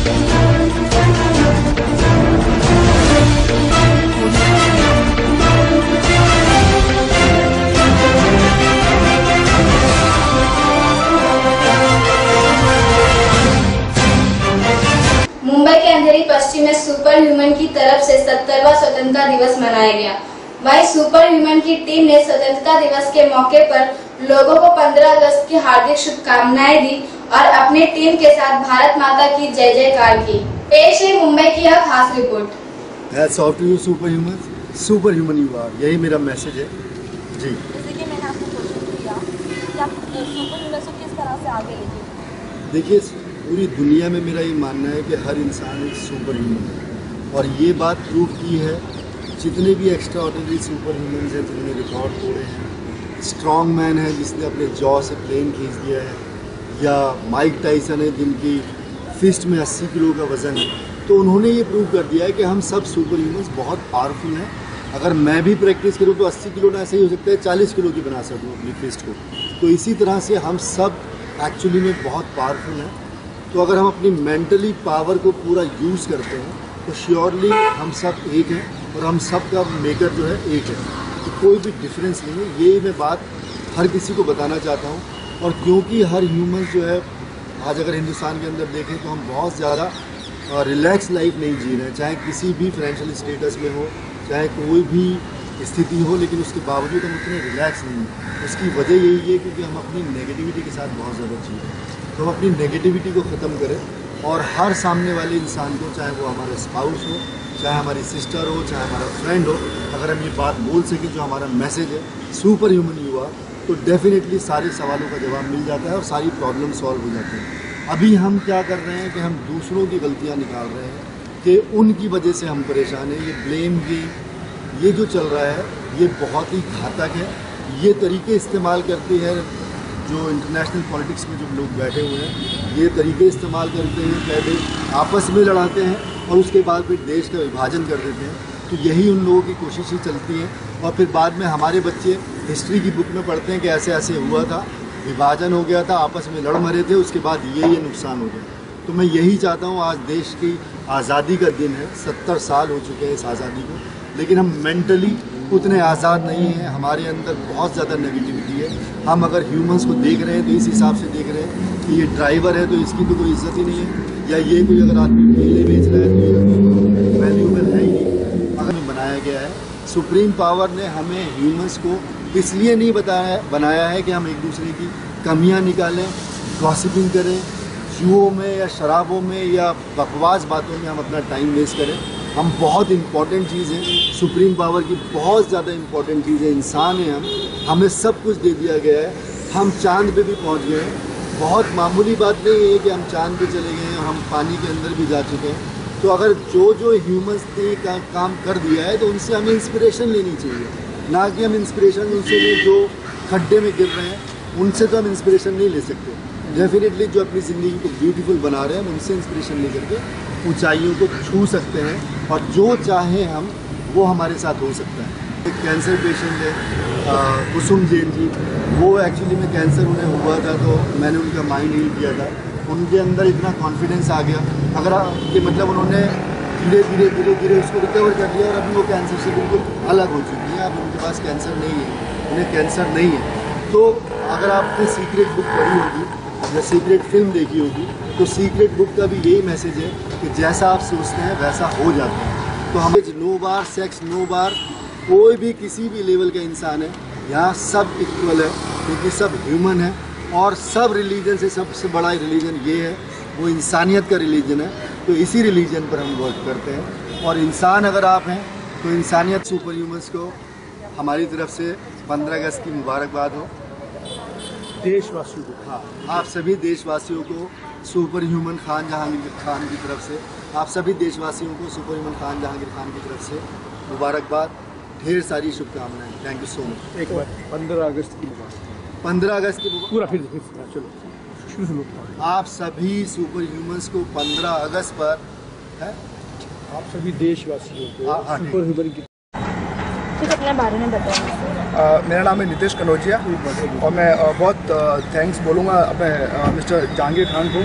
मुंबई के अंधेरी पश्चिम में super human की तरफ से 70वां स्वतंत्रता दिवस मनाया गया। वहीं सुपर ह्यूमन की टीम ने स्वतंत्रता दिवस के मौके पर लोगों को 15 अगस्त की हार्दिक शुभकामनाएं दी और अपनी टीम के साथ भारत माता की जय जयकार की। पेश है मुंबई की यह खास report. Hats off to you super human you are, यही मेरा मैसेज है जी। जैसे कि मैंने आपको क्वेश्चन किया कि आप सुपर ह्यूमन को किस तरह से आगे लेके, देखिए पूरी दुनिया में मेरा ये मानना है कि हर इंसान एक सुपर ह्यूमन है और ये बात प्रूव की है जितने भी एक्स्ट्रा ऑर्डिनरी सुपर ह्यूमन हैं जिन्होंने रिकॉर्ड तोड़े हैं। स्ट्रॉन्ग मैन है जिसने अपने जॉ से प्लेन खींच दिया है, या माइक टाइसन है जिनकी फिस्ट में 80 किलो का वज़न है, तो उन्होंने ये प्रूव कर दिया है कि हम सब सुपर ह्यूमन्स बहुत पावरफुल हैं। अगर मैं भी प्रैक्टिस करूँ तो 80 किलो ना ऐसे ही हो सकता है 40 किलो की बना सकूँ अपनी फिस्ट को। तो इसी तरह से हम सब एक्चुअली में बहुत पावरफुल हैं। तो अगर हम अपनी मेंटली पावर को पूरा यूज़ करते हैं तो श्योरली हम सब एक हैं और हम सब का मेकर जो है एक है, तो कोई भी डिफरेंस नहीं है। ये मैं बात हर किसी को बताना चाहता हूँ। और क्योंकि हर ह्यूमन जो है आज अगर हिंदुस्तान के अंदर देखें तो हम बहुत ज़्यादा रिलैक्स लाइफ नहीं जी रहे हैं, चाहे किसी भी फाइनेंशियल स्टेटस में हो, चाहे कोई भी स्थिति हो, लेकिन उसके बावजूद हम उतने रिलैक्स नहीं हैं। उसकी वजह यही है क्योंकि हम अपनी नेगेटिविटी के साथ बहुत ज़्यादा जी रहे हैं। तो हम अपनी नेगेटिविटी को ख़त्म करें और हर सामने वाले इंसान को, चाहे वो हमारा स्पाउस हो, चाहे हमारी सिस्टर हो, चाहे हमारा फ्रेंड हो, अगर हम ये बात बोल सकें जो हमारा मैसेज है सुपर ह्यूमन यू आर, तो डेफिनेटली सारे सवालों का जवाब मिल जाता है और सारी प्रॉब्लम सॉल्व हो जाती है। अभी हम क्या कर रहे हैं कि हम दूसरों की गलतियाँ निकाल रहे हैं कि उनकी वजह से हम परेशान हैं। ये ब्लेम गेम ये जो चल रहा है ये बहुत ही घातक है। ये तरीके इस्तेमाल करते हैं जो इंटरनेशनल पॉलिटिक्स में जो लोग बैठे हुए हैं, ये तरीके इस्तेमाल करते हैं, पहले आपस में लड़ाते हैं और उसके बाद फिर देश का विभाजन कर देते हैं। तो यही उन लोगों की कोशिशें चलती हैं और फिर बाद में हमारे बच्चे हिस्ट्री की बुक में पढ़ते हैं कि ऐसे ऐसे हुआ था, विभाजन हो गया था, आपस में लड़ मरे थे, उसके बाद ये नुकसान हो गया। तो मैं यही चाहता हूँ, आज देश की आज़ादी का दिन है, 70 साल हो चुके हैं इस आज़ादी को, लेकिन हम मेंटली उतने आज़ाद नहीं हैं। हमारे अंदर बहुत ज़्यादा नेगेटिविटी है। हम अगर ह्यूमंस को देख रहे हैं तो इस हिसाब से देख रहे हैं कि ये ड्राइवर है तो इसकी तो कोई इज्जत ही नहीं है, या ये कोई अगर आदमी केले बेच रहा है तो ये वैल्यूबल है ही नहीं। अगर बनाया गया है, सुप्रीम पावर ने हमें ह्यूमंस को इसलिए नहीं बनाया है कि हम एक दूसरे की कमियां निकालें, गॉसिपिंग करें, जुओं में या शराबों में या बकवास बातों में हम अपना टाइम वेस्ट करें। हम बहुत इम्पॉर्टेंट चीज़ है, सुप्रीम पावर की बहुत ज़्यादा इम्पॉर्टेंट चीज़ है, इंसान है हम, हमें सब कुछ दे दिया गया है, हम चांद पे भी पहुंच गए हैं। बहुत मामूली बात नहीं है कि हम चांद पे चले गए हैं, हम पानी के अंदर भी जा चुके हैं। तो अगर जो ह्यूमंस ने काम कर दिया है तो उनसे हमें इंस्पिरेशन लेनी चाहिए, ना कि हम इंस्पिरेशन उनसे लें जो खड्डे में गिर रहे हैं, उनसे तो हम इंस्पिरेशन नहीं ले सकते। डेफिनेटली जो अपनी ज़िंदगी को ब्यूटीफुल बना रहे हैं हम उनसे इंस्पिरेशन लेकर के ऊंचाइयों को छू सकते हैं और जो चाहें हम वो हमारे साथ हो सकता है। एक कैंसर पेशेंट है कुसुम जैन जी, वो एक्चुअली में कैंसर उन्हें हुआ था तो मैंने उनका माइंड हील किया था। उनके अंदर इतना कॉन्फिडेंस आ गया अगर कि मतलब उन्होंने धीरे धीरे उसको रिकवर कर लिया और अभी वो कैंसर से बिल्कुल अलग हो चुकी है। अब उनके पास कैंसर नहीं है, उन्हें कैंसर नहीं है। तो अगर आपने सीक्रेट बुक पढ़ी होगी या सीक्रेट फिल्म देखी होगी तो सीक्रेट बुक का भी यही मैसेज है कि जैसा आप सोचते हैं वैसा हो जाता है। तो हमें no bar sex, no bar कोई भी किसी भी लेवल का इंसान है, यहाँ सब इक्वल है क्योंकि सब ह्यूमन है और सब रिलीजन से सबसे बड़ा रिलीजन ये है, वो इंसानियत का रिलीजन है। तो इसी रिलीजन पर हम वर्क करते हैं और इंसान अगर आप हैं तो इंसानियत। सुपर ह्यूमन्स को हमारी तरफ से 15 अगस्त की मुबारकबाद हो। देशवासियों को, हाँ, आप सभी देशवासियों को सुपर ह्यूमन खान जहांगीर खान की तरफ से, आप सभी देशवासियों को सुपर ह्यूमन खान जहांगीर खान की तरफ से मुबारकबाद, ढेर सारी शुभकामनाएं। Thank you so much. एक बार 15 अगस्त की मुबारक। 15 अगस्त की पूरा फिर चलो शुरू। आप सभी सुपर ह्यूमन्स को 15 अगस्त पर है, आप सभी देशवासियों को सुपर ह्यूमन की। अपने बारे में बताएं। मेरा नाम है नितेश कनौजिया और मैं बहुत थैंक्स बोलूँगा अपने मिस्टर जहांगीर खान को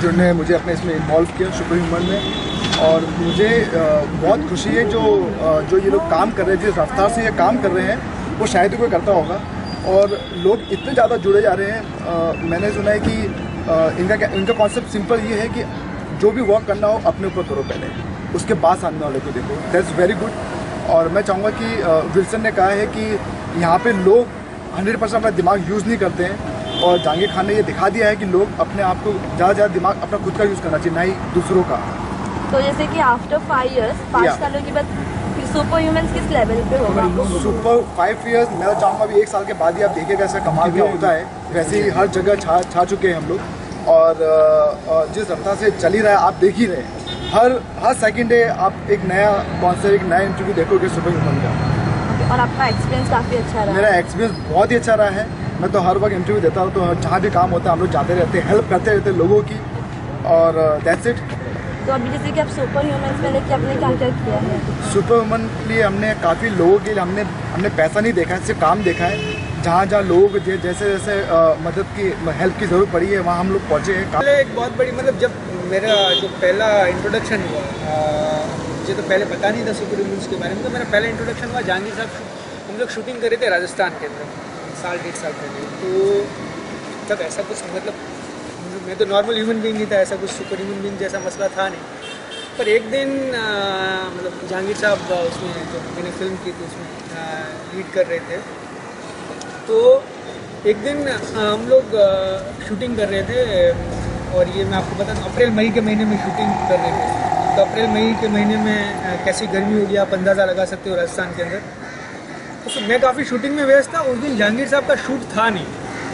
जिन्होंने मुझे अपने इसमें इन्वॉल्व किया सुपर ह्यूमन में। और मुझे बहुत खुशी है जो ये लोग काम कर रहे हैं, जिस रफ्तार से ये काम कर रहे हैं वो शायद ही कोई करता होगा। और लोग इतने ज़्यादा जुड़े जा रहे हैं। मैंने सुना है कि इनका कॉन्सेप्ट सिंपल ये है कि जो भी वर्क करना हो अपने ऊपर करो पहले, उसके बाद सामने वाले को देखो। That's very good. और मैं चाहूँगा कि विल्सन ने कहा है कि यहाँ पे लोग 100% अपना दिमाग यूज़ नहीं करते हैं, और जहांगीर खान ने ये दिखा दिया है कि लोग अपने आप को ज़्यादा दिमाग अपना खुद का यूज़ करना चाहिए, ना ही दूसरों का। तो जैसे कि आफ्टर 5 years 5 सालों के बाद सुपर ह्यूमन किस लेवल पे होगा? सुपर 5 years मैं तो चाहूँगा अभी 1 साल के बाद ही आप देखिएगा ऐसा कमाल क्या होता है। वैसे ही हर जगह छा चुके हैं हम लोग, और जिस रफ्तार से चल ही रहा है आप देख ही रहे हैं। हर सेकंड डे आप एक नया कॉन्सेप्ट, एक नया इंटरव्यू देखोगे सुपर ह्यूमन का। और आपका एक्सपीरियंस काफ़ी अच्छा रहा? मेरा एक्सपीरियंस बहुत ही अच्छा रहा है। मैं तो हर वक्त इंटरव्यू देता हूँ, तो जहाँ भी काम होता है हम लोग जाते रहते हैं, हेल्प करते रहते हैं लोगों की, और दैट्स इट। तो अभी जैसे कि आप सुपर ह्यूमन में लेके आपने क्या क्या किया है? सुपर ह्यूमन के लिए हमने काफ़ी लोगों के लिए हमने पैसा नहीं देखा है, सिर्फ काम देखा है। जहाँ लोगों को जैसे मदद की, हेल्प की ज़रूरत पड़ी है वहाँ हम लोग पहुँचे हैं। पहले एक बहुत बड़ी, मतलब जब मेरा जो पहला इंट्रोडक्शन हुआ, मुझे तो पहले पता नहीं था सुपर ह्यूमन्स के बारे में। तो मेरा पहला इंट्रोडक्शन हुआ जहांगीर साहब, हम लोग शूटिंग कर रहे थे राजस्थान के अंदर 1.5 साल पहले। तो तब ऐसा कुछ, मतलब मैं तो नॉर्मल ह्यूमन बीइंग नहीं था, ऐसा कुछ सुपर ह्यूमन बीइंग जैसा मसला था नहीं। पर एक दिन मतलब जहांगीर साहब उसमें जो मैंने फिल्म की थी उसमें लीड कर रहे थे। तो एक दिन हम लोग शूटिंग कर रहे थे, और ये मैं आपको बता दूँ अप्रैल मई के महीने में शूटिंग कर रहे थे। तो अप्रैल मई के महीने में कैसी गर्मी होगी आप अंदाज़ा लगा सकते हो राजस्थान के अंदर। तो मैं काफ़ी शूटिंग में व्यस्त था। उस दिन जहांगीर साहब का शूट था नहीं,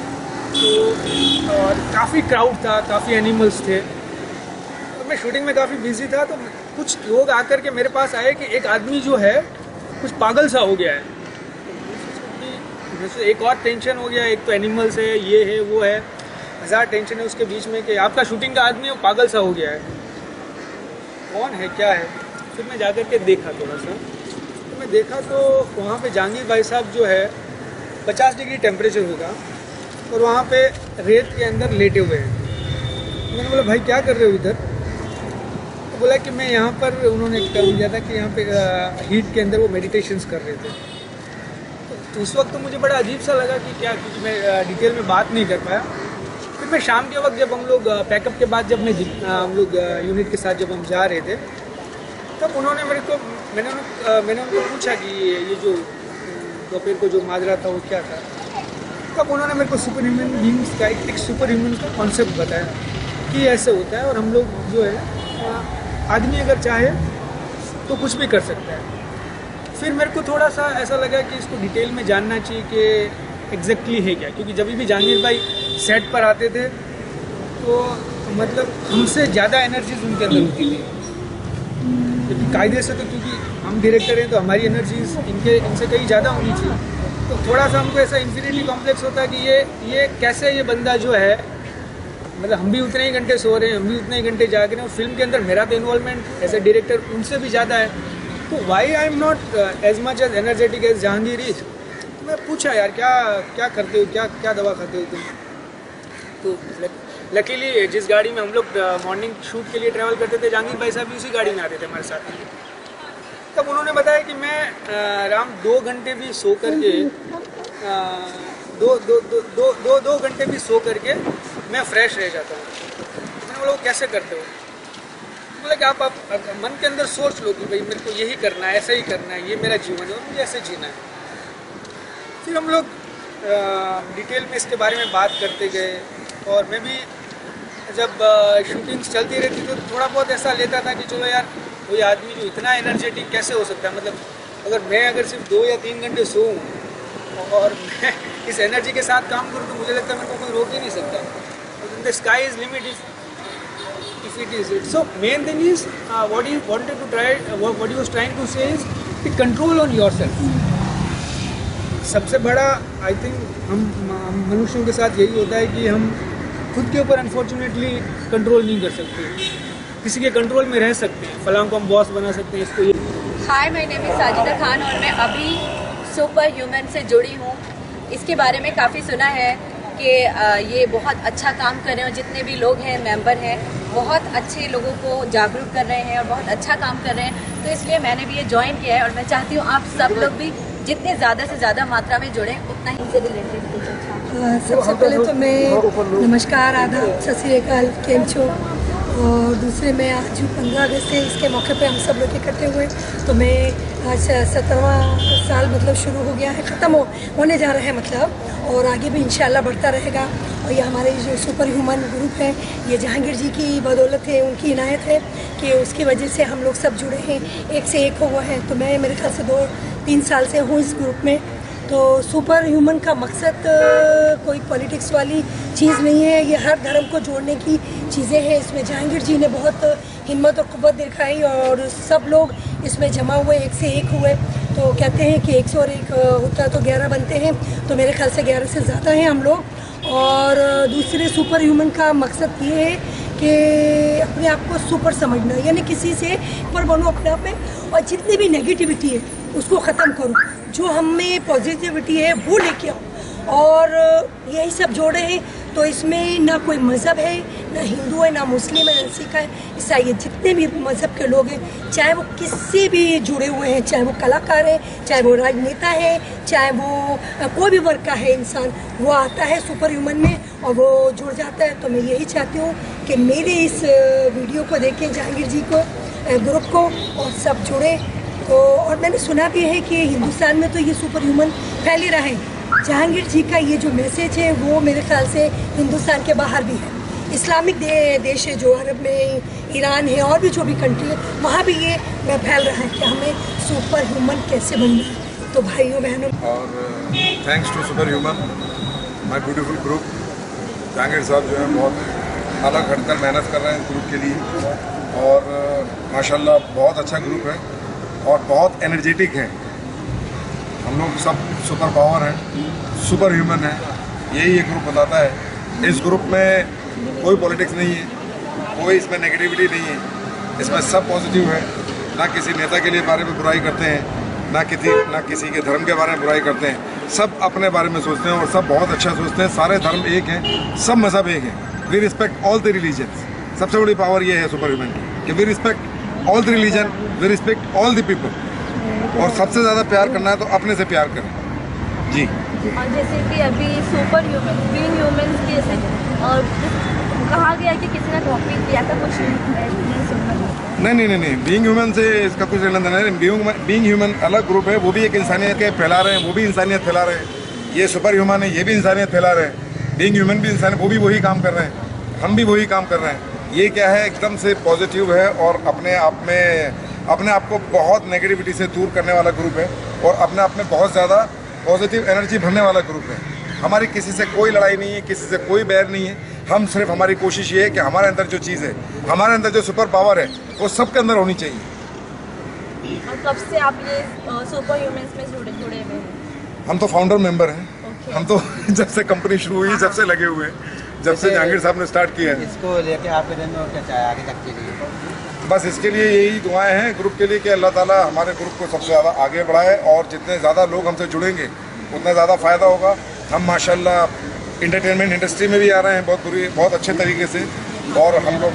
तो और काफ़ी क्राउड था, काफ़ी एनिमल्स थे। तो मैं शूटिंग में काफ़ी बिजी था। तो कुछ लोग आकर के मेरे पास आए कि एक आदमी जो है कुछ पागल सा हो गया है। एक और टेंशन हो गया, एक तो एनिमल्स है, ये है, वो है, 1000 टेंशन है उसके बीच में कि आपका शूटिंग का आदमी वो पागल सा हो गया है, कौन है, क्या है। फिर मैं जाकर के देखा थोड़ा सा, तो मैं देखा तो वहाँ पे जहांगीर भाई साहब जो है 50 डिग्री टेम्परेचर होगा, और वहाँ पे रेत के अंदर लेटे हुए हैं। मैंने बोला भाई क्या कर रहे हो इधर? तो बोला कि मैं यहाँ पर, उन्होंने टर्म दिया था कि यहाँ पे हीट के अंदर वो मेडिटेशंस कर रहे थे। तो उस वक्त तो मुझे बड़ा अजीब सा लगा कि क्या, क्योंकि मैं डिटेल में बात नहीं कर पाया। फिर मैं शाम के वक्त जब हम लोग पैकअप के बाद जब हम लोग यूनिट के साथ जब हम जा रहे थे, तब उन्होंने मैंने उनको पूछा कि ये जो दोपहर को जो माजरा था वो क्या था। तब उन्होंने मेरे को सुपर ह्यूमन बीइंग्स का एक सुपर ह्यूमन का कॉन्सेप्ट बताया कि ऐसे होता है, और हम लोग जो है आदमी अगर चाहे तो कुछ भी कर सकता है। फिर मेरे को थोड़ा सा ऐसा लगा कि इसको डिटेल में जानना चाहिए कि एग्जैक्टली है क्या, क्योंकि जब भी जहांगीर भाई सेट पर आते थे तो मतलब हमसे ज़्यादा एनर्जीज उनके अंदर होती थी। क्योंकि कायदे से तो, क्योंकि हम डायरेक्टर हैं तो हमारी एनर्जीज इनसे कहीं ज़्यादा होनी चाहिए। तो थोड़ा सा हमको ऐसा इन्फिनिटी कॉम्प्लेक्स होता है कि ये कैसे ये बंदा जो है, मतलब हम भी उतने ही घंटे सो रहे हैं, हम भी उतने ही घंटे जाग रहे हैं, और फिल्म के अंदर मेरा तो इन्वॉल्वमेंट एज ए डायरेक्टर उनसे भी ज़्यादा है। तो why I am not as much as energetic as Jahangir is. तो मैं पूछा यार क्या करते हो, क्या दवा खाते हो तुम? तो लकीली जिस गाड़ी में हम लोग मॉर्निंग शूट के लिए ट्रैवल करते थे, जहांगीर भाई साहब भी उसी गाड़ी में आते थे हमारे साथ। तब उन्होंने बताया कि मैं राम 2 घंटे भी सो करके दो घंटे भी सो करके मैं फ्रेश रह जाता हूँ। मैंने बोला वो कैसे करते हो? बोला कि आप मन के अंदर सोच लो कि भाई मेरे को यही करना है, ऐसा ही करना है, ये मेरा जीवन है और मुझे ऐसे जीना है। फिर हम लोग डिटेल में इसके बारे में बात करते गए, और मैं भी जब शूटिंग्स चलती रहती तो थोड़ा बहुत ऐसा लेता था कि चलो यार कोई आदमी जो इतना एनर्जेटिक कैसे हो सकता है। मतलब अगर सिर्फ 2 या 3 घंटे सोऊं और मैं इस एनर्जी के साथ काम करूँ तो मुझे लगता है मेरे को कोई रोक ही नहीं सकता। The sky is limit if it is it. So main thing is what he wanted to try, what he was trying to say is the control on yourself. सबसे बड़ा आई थिंक हम मनुष्यों के साथ यही होता है कि हम खुद के ऊपर अनफॉर्चुनेटली कंट्रोल नहीं कर सकते, किसी के कंट्रोल में रह सकते हैं, फलां को हम बॉस बना सकते हैं, इसको ये। Hi, my name is Sajida Khan और मैं अभी सुपर ह्यूमन से जुड़ी हूँ। इसके बारे में काफ़ी सुना है कि ये बहुत अच्छा काम कर रहे हैं, और जितने भी लोग हैं मेंबर हैं बहुत अच्छे लोगों को जागरूक कर रहे हैं और बहुत अच्छा काम कर रहे हैं। तो इसलिए मैंने भी ये ज्वाइन किया है और मैं चाहती हूँ आप सब लोग भी जितने ज़्यादा से ज़्यादा मात्रा में जुड़ें उतना ही से रिलेटेड कुछ अच्छा। सबसे पहले तो मैं नमस्कार, आदाब, सत श्री अकाल, केम छो। और दूसरे में आज 15 अगस्त है, इसके मौके पे हम सब लोग इकट्ठे हुए। तो मैं आज 17वां साल मतलब शुरू हो गया है, ख़त्म होने जा रहा है मतलब, और आगे भी इंशाल्लाह बढ़ता रहेगा। और ये हमारे जो सुपर ह्यूमन ग्रुप है, ये जहांगीर जी की बदौलत है, उनकी इनायत है कि उसकी वजह से हम लोग सब जुड़े हैं, एक से एक हुआ है। तो मैं मेरे ख्याल से 2-3 साल से हूँ इस ग्रुप में। तो सुपर ह्यूमन का मकसद कोई पॉलिटिक्स वाली चीज़ नहीं है, ये हर धर्म को जोड़ने की चीज़ें हैं। इसमें जहांगीर जी ने बहुत हिम्मत और क़ुव्वत दिखाई और सब लोग इसमें जमा हुए, एक से एक हुए। तो कहते हैं कि 100 और 1 होता तो 11 बनते हैं, तो मेरे ख्याल से 11 से ज़्यादा हैं हम लोग। और दूसरे सुपर ह्यूमन का मकसद ये है कि अपने आप को सुपर समझना, यानी किसी से ऊपर बनो अपने आप में, और जितनी भी नेगेटिविटी है उसको ख़त्म करो, जो हम में पॉजिटिविटी है वो लेके आओ। और यही सब जोड़े हैं। तो इसमें ना कोई मज़हब है, ना हिंदू है, ना मुस्लिम है, ना सिख है, ईसाई है, जितने भी मज़हब के लोग हैं, चाहे वो किससे भी जुड़े हुए हैं, चाहे वो कलाकार है, चाहे वो राजनेता है, चाहे वो कोई भी वर्ग का है इंसान, वो आता है सुपर ह्यूमन में और वो जुड़ जाता है। तो मैं यही चाहती हूँ कि मेरे इस वीडियो को देखें, जहांगीर जी को, ग्रुप को, और सब जुड़े। तो और मैंने सुना भी है कि हिंदुस्तान में तो ये सुपर ह्यूमन फैल ही रहा है। जहांगीर जी का ये जो मैसेज है वो मेरे ख्याल से हिंदुस्तान के बाहर भी है। इस्लामिक देश है जो अरब में, ईरान है, और भी जो भी कंट्री है, वहाँ भी ये फैल रहा है कि हमें सुपर ह्यूमन कैसे बनना है। तो भाइयों बहनों, और thanks to super human, my beautiful group. Jahangir साहब जो है बहुत अलग हटकर मेहनत कर रहे हैं ग्रुप के लिए, और माशाल्लाह बहुत अच्छा ग्रुप है और बहुत एनर्जेटिक है। हम लोग सब सुपर पावर हैं, सुपर ह्यूमन है, यही ये ग्रुप बताता है। इस ग्रुप में कोई पॉलिटिक्स नहीं है, कोई इसमें नेगेटिविटी नहीं है, इसमें सब पॉजिटिव है। ना किसी नेता के लिए बारे में बुराई करते हैं, ना किसी के धर्म के बारे में बुराई करते हैं, सब अपने बारे में सोचते हैं और सब बहुत अच्छा सोचते हैं। सारे धर्म एक हैं, सब मज़हब एक हैं। We respect all the religions. सबसे बड़ी पावर ये है सुपर ह्यूमन की कि we respect all the religion, we respect all the people. और सबसे ज़्यादा प्यार करना है तो अपने से प्यार करें जी। और जैसे कि अभी सुपर ह्यूमन, बीइंग ह्यूमन की जैसे और कहा गया कि किसी ने कॉपी किया था कुछ नहीं, बीइंग ह्यूमन से इसका कुछ लेना देना नहीं। बीइंग ह्यूमन अलग ग्रुप है, वो भी एक इंसानियत के फैला रहे हैं, वो भी इंसानियत फैला रहे हैं। ये सुपर ह्यूमन है, ये भी इंसानियत फैला रहे हैं। बीइंग ह्यूमन भी इंसान, वो भी वही काम कर रहे हैं, हम भी वही काम कर रहे हैं। ये क्या है, एकदम से पॉजिटिव है और अपने आप को बहुत नेगेटिविटी से दूर करने वाला ग्रुप है और अपने आप में बहुत ज़्यादा पॉजिटिव एनर्जी भरने वाला ग्रुप है। हमारी किसी से कोई लड़ाई नहीं है, किसी से कोई बैर नहीं है। हम सिर्फ, हमारी कोशिश ये है कि हमारे अंदर जो चीज़ है, हमारे अंदर जो सुपर पावर है, वो सबके अंदर होनी चाहिए। और कब से आप ये सुपर ह्यूमन्स में जुड़े हुए हैं? हम तो फाउंडर मेंबर हैं। हम तो जब से कंपनी शुरू हुई जब से लगे हुए हैं, जब से जहांगीर साहब ने स्टार्ट किया है। इसको लेके आपके दिन में और क्या चाहे आगे तक के लिए? बस इसके लिए यही दुआएं हैं ग्रुप के लिए कि अल्लाह ताला हमारे ग्रुप को सबसे ज़्यादा आगे बढ़ाए और जितने ज़्यादा लोग हमसे जुड़ेंगे उतना ज़्यादा फ़ायदा होगा। हम माशाल्लाह इंटरटेनमेंट इंडस्ट्री में भी आ रहे हैं बहुत अच्छे तरीके से। और हम लोग,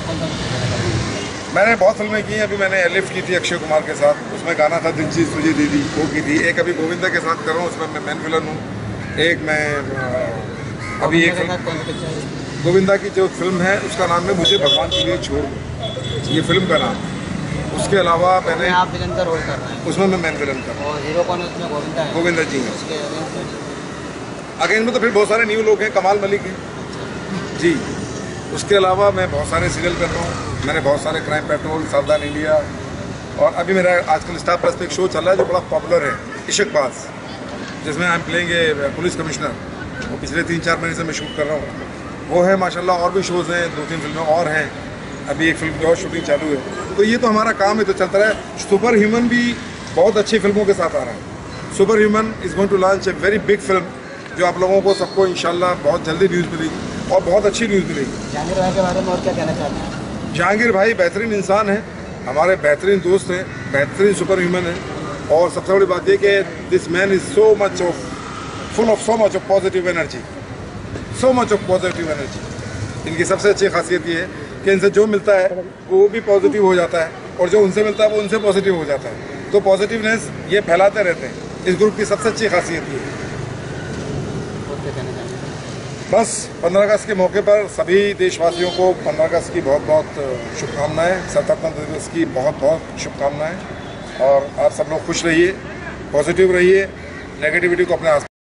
मैंने बहुत फिल्में की हैं। अभी मैंने एलिफ की थी अक्षय कुमार के साथ, उसमें गाना था दिल चीज़ तुझे दीदी, वो की थी। एक अभी गोविंदा के साथ कर रहा हूँ, उसमें मैं मेन विलन हूँ। एक मैं अभी एक गोविंदा की जो फिल्म है उसका नाम है मुझे भगवान के लिए छोड़ दो, ये फिल्म का नाम। उसके अलावा मैंने, आप विलन का रोल कर रहे हैं उसमें मैं मेन विलन कर रहा हूँ। और हीरो कौन है उसमें? गोविंदा है। गोविंदा जी हैं। उसके अगेंस्ट में तो फिर बहुत सारे न्यू लोग हैं, कमाल मलिक हैं जी। उसके अलावा मैं बहुत सारे सीरियल कर रहा हूँ। मैंने बहुत सारे क्राइम पेट्रोल, सावधान इंडिया, और अभी मेरा आजकल स्टार प्लस पे एक शो चल रहा है जो बड़ा पॉपुलर है, इश्कबाज, जिसमें I am playing a police commissioner. वो पिछले 3-4 महीने से मैं शूट कर रहा हूँ, वो है माशाल्लाह। और भी शोज़ हैं, 2-3 फिल्में और हैं। अभी एक फिल्म की और शूटिंग चालू है। तो ये तो हमारा काम है, तो चलता रहा है। सुपर ह्यूमन भी बहुत अच्छी फिल्मों के साथ आ रहा है। Super human is going to launch a very big film, जो आप लोगों को सबको इंशाल्लाह बहुत जल्दी न्यूज़ मिलेगी और बहुत अच्छी न्यूज़ मिलेगी। जहांगीर भाई के बारे में और क्या कहना चाहते हैं? जहांगीर भाई बेहतरीन इंसान है, हमारे बेहतरीन दोस्त हैं, बेहतरीन सुपर ह्यूमन है। और सबसे बड़ी बात यह कि this man is so much of positive energy, so much of positive energy. इनकी सबसे अच्छी खासियत ये है कि इनसे जो मिलता है वो भी पॉजिटिव हो जाता है और जो उनसे मिलता है वो उनसे पॉजिटिव हो जाता है। तो पॉजिटिवनेस ये फैलाते रहते हैं, इस ग्रुप की सबसे अच्छी खासियत ये है। बस 15 अगस्त के मौके पर सभी देशवासियों को 15 अगस्त की बहुत बहुत शुभकामनाएं, स्वतंत्रता दिवस की बहुत बहुत शुभकामनाएं। और आप सब लोग खुश रहिए, पॉजिटिव रहिए, नेगेटिविटी को अपने आस